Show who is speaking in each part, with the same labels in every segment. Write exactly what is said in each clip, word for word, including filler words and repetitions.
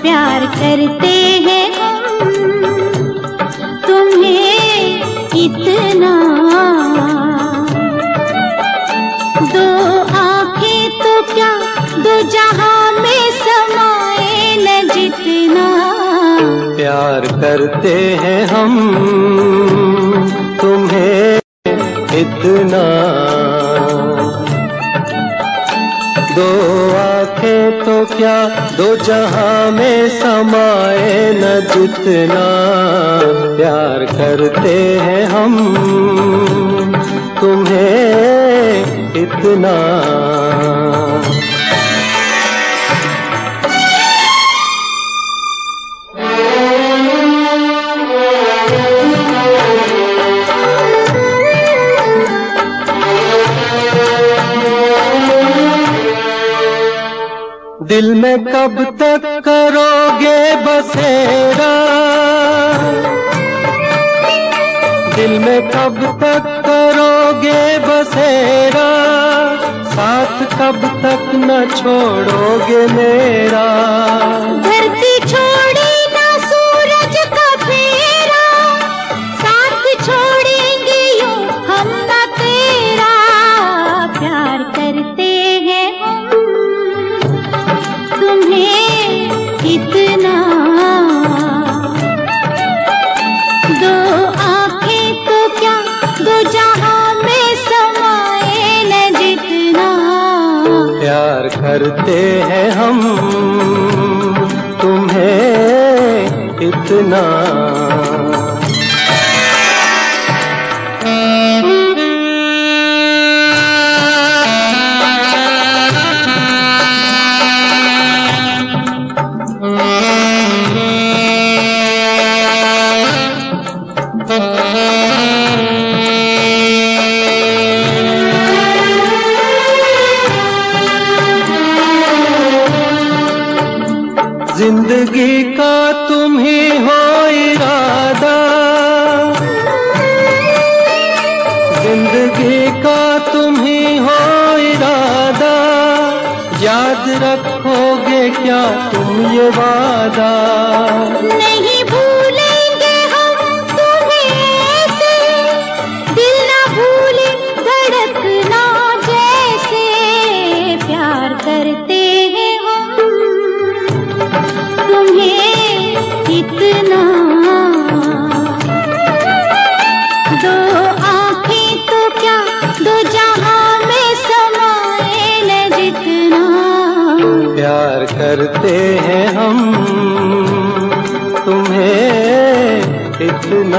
Speaker 1: प्यार करते हैं हम तुम्हें इतना। दो आंखें तो क्या दो जहां में समाए न जितना।
Speaker 2: प्यार करते हैं हम तुम्हें इतना। दो आंखें तो क्या दो जहां में समाए न जितना। प्यार करते हैं हम तुम्हें इतना। दिल में कब तक करोगे बसेरा। दिल में कब तक करोगे बसेरा। साथ कब तक न छोड़ोगे मेरा।
Speaker 1: धरती छोड़े ना सूरज का फेरा। साथ छोड़ेंगे यूं हम ना तेरा। प्यार करते हैं हम तुम्हें इतना। दो आंखें तो क्या दो जहां में समाए न जितना।
Speaker 2: प्यार करते हैं हम तुम्हें इतना। जिंदगी का तुम ही हो इरादा। जिंदगी का तुम ही हो इरादा। याद रखोगे क्या तुम ये वादा।
Speaker 1: नहीं भूलेंगे हम तुम्हें ऐसे। दिल ना भूले धड़कना जैसे। प्यार करते हैं हम तुम्हें इतना। दो आंखें तो क्या दो जहां में समाए न जितना।
Speaker 2: प्यार करते हैं हम तुम्हें इतना।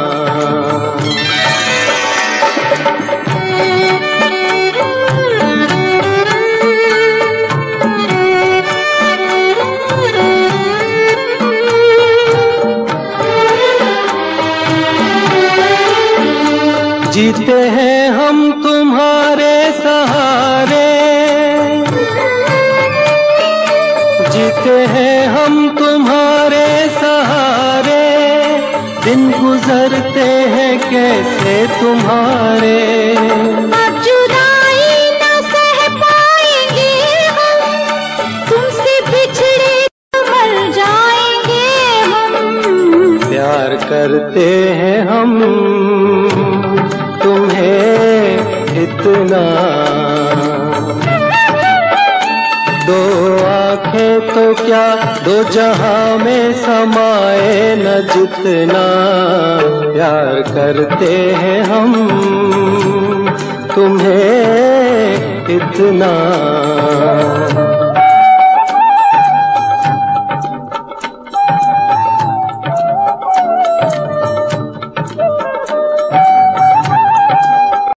Speaker 2: जीते हैं हम तुम्हारे सहारे। जीते हैं हम तुम्हारे सहारे। दिन गुजरते हैं कैसे तुम्हारे।
Speaker 1: अब जुदाई न सह पाएंगे हम। तुमसे बिछड़े मर जाएंगे हम।
Speaker 2: प्यार करते हैं हम तुम्हें इतना। दो आंखें तो क्या दो जहां में समाए न जितना। प्यार करते हैं हम तुम्हें इतना।